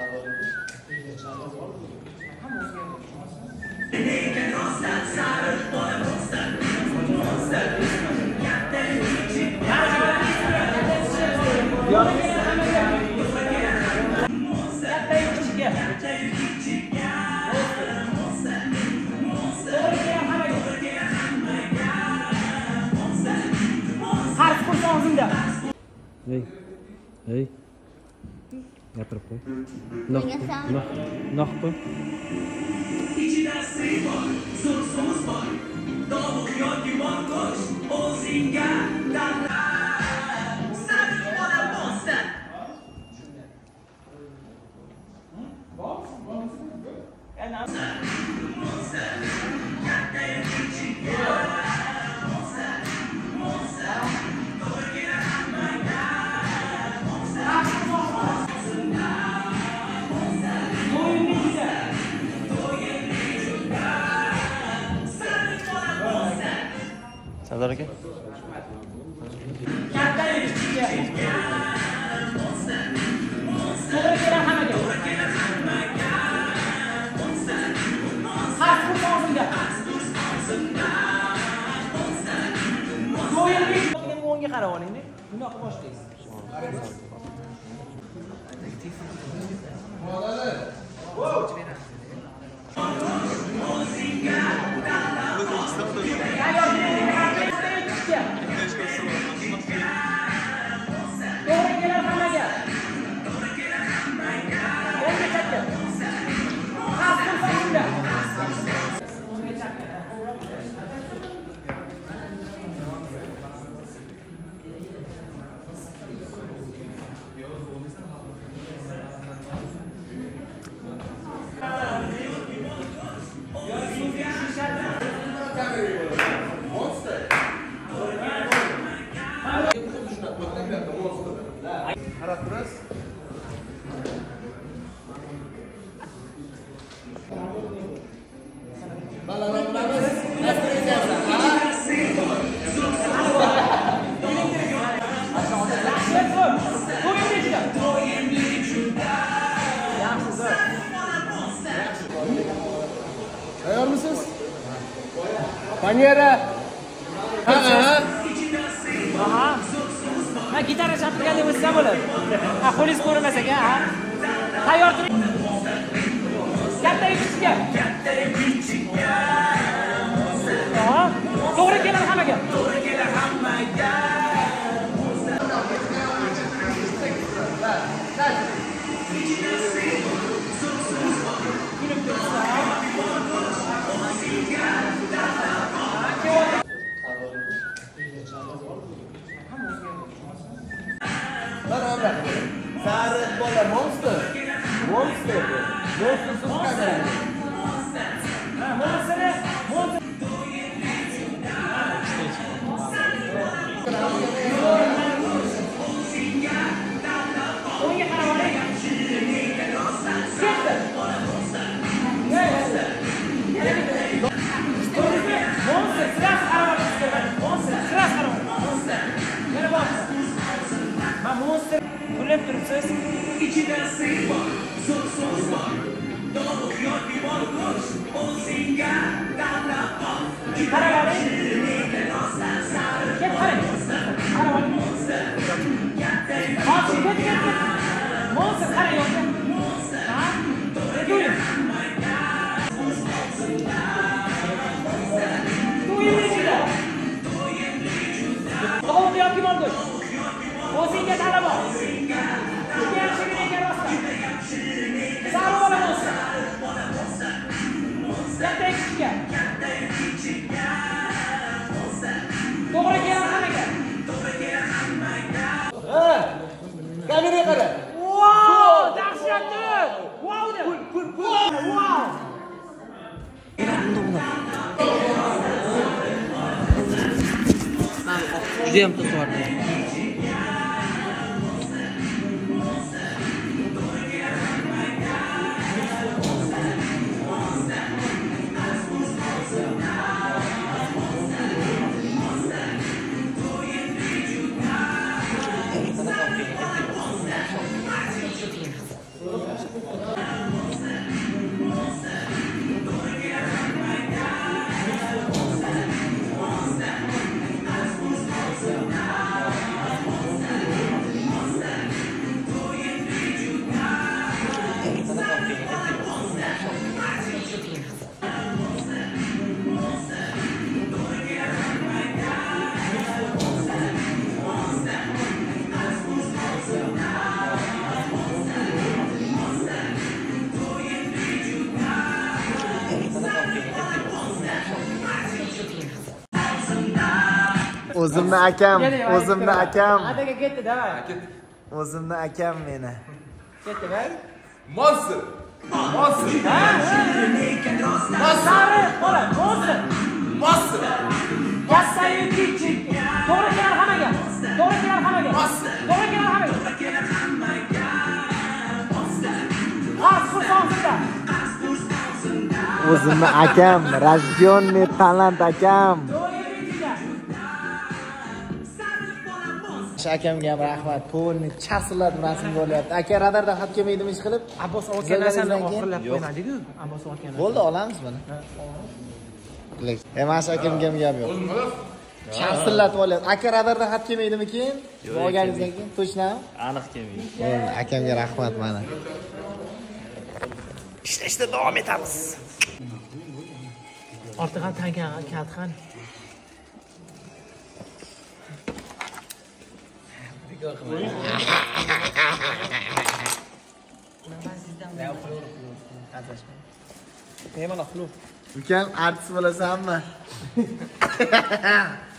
Hey. Gapirib qo'y. Noh qo'y. Sardor aka. O'ngga qarab oling-da. Bunaqa boshlaysiz. Tayyor mısınız? Panyera. Aha. Ha, gitara chaptirganda bo'lsa bo'ladi. Ha, qo'lingiz ko'rinmas ekan, ha. Tayyor turing. Kattaga kichikka. Aha. To'g'ri keladi hammaga. Sariq bola monster. Monster siz qanday? Ha, monster. O'ngga qarab oling. Ketdi. Monster, sirasi qarab oling. Monster, sirasi qarab oling. Monster. Yana boshqa. Ma monster kulib turibsiz. İçinde sır var, sorsuz var. Doğuyor bir varmış, o zinga dana bak. Karavari. Gel karavari. Karavari. Bak gel. Monster karavari yok. Ha? Yürü. Doğru yapayım oldu. O zinga dana bak. Sarı bola monster. Kattaga kichikka. To'g'ri keladi hammaga. Ha! Kameraga qara. Wow! Dahshatli! Wow de. Wow! Juda ham to'g'ri. O'zimni akam, o'zimni akam. Adaga ketdi, davay. O'zimni akam meni. Ketdi, va. Monster. Monster. Sariq bola, monster. Monster. Kattayu kichik. To'g'ri kelar hammaga. To'g'ri kelar hammaga. To'g'ri kelar hammaga. Qas xursonsizda. O'zimni akam, rождённый talant akam. Akamga ham rahmat. To'g'ri charsillab rasmga olyapti. Aka radardan xat kelmaydimi ish qilib? Abbos olgan narsani oxirlab qo'ymadik-ku. Abbos olgan. Bo'ldi, olamiz buni. Emas akamga ham gap yo'q. Charsillatib olyapti. Aka radardan xat kelmaydimi keyin? Olganingizdan keyin точно? Aniq kelmaydi. Akamga rahmat mana. Ishlashda davom etamiz. Ortiq ham tangan kalt ham. Ukam artist bo'lasanmi?